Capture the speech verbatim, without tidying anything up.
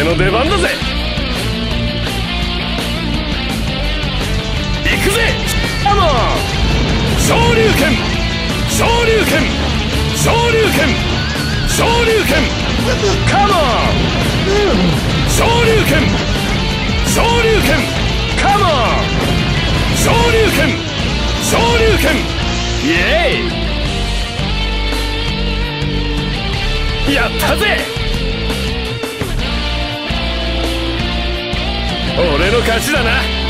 俺の出番だぜ。行くぜ。カモン。昇竜拳、昇竜拳、昇竜拳、昇竜拳。カモン。昇竜拳、昇竜拳。カモン。昇竜拳、昇竜拳。イエーイ。やったぜ。俺の勝ちだな。